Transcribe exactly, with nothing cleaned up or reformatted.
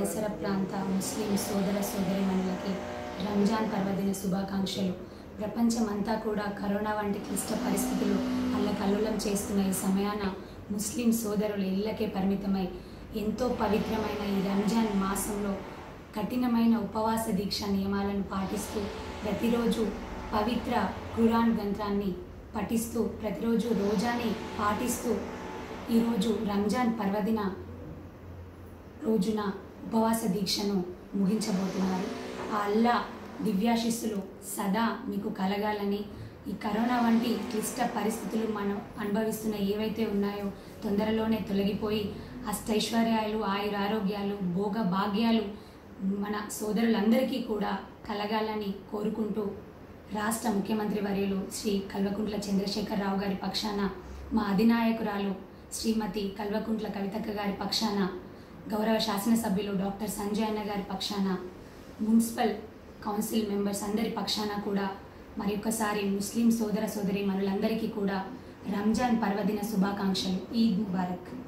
పరిసర ప్రాంత ముస్లిం సోదర సోదరీమణులకి రంజాన్ పర్వదిన శుభాకాంక్షలు. ప్రపంచమంతా కూడా కరోనా వంటి క్లిష్ట పరిస్థితులు అల్లకల్లోలం చేస్తున్న ఈ సమయాన ముస్లిం సోదరులు ఇళ్లకే పరిమితమై ఎంతో పవిత్రమైన ఈ రంజాన్ మాసంలో కఠినమైన ఉపవాస దీక్ష నియమాలను పాటిస్తూ ప్రతిరోజు పవిత్ర ఖురాన్ గ్రంథాన్ని పఠిస్తూ ప్రతిరోజు రోజాని పాటిస్తూ ఈరోజు రంజాన్ పర్వదిన రోజున ఉపవాస దీక్షను ముగించబోతున్నారు. ఆ అల్లా దివ్యాశిస్సులు సదా మీకు కలగాలని, ఈ కరోనా వంటి క్లిష్ట పరిస్థితులు మనం అనుభవిస్తున్న ఏవైతే ఉన్నాయో తొందరలోనే తొలగిపోయి అష్టైశ్వర్యాలు, ఆయురారోగ్యాలు, భోగ భాగ్యాలు మన సోదరులందరికీ కూడా కలగాలని కోరుకుంటూ రాష్ట్ర ముఖ్యమంత్రి వర్యులు శ్రీ కల్వకుంట్ల చంద్రశేఖరరావు గారి పక్షాన, మా అధినాయకురాలు శ్రీమతి కల్వకుంట్ల కవితక్క గారి పక్షాన, గౌరవ శాసనసభ్యులు డాక్టర్ సంజయ్ అన్న గారి పక్షాన, మున్సిపల్ కౌన్సిల్ మెంబర్స్ అందరి పక్షాన కూడా మరి ఒక్కసారి ముస్లిం సోదర సోదరి మనులందరికీ కూడా రంజాన్ పర్వదిన శుభాకాంక్షలు. ఈద్ ముబారక్.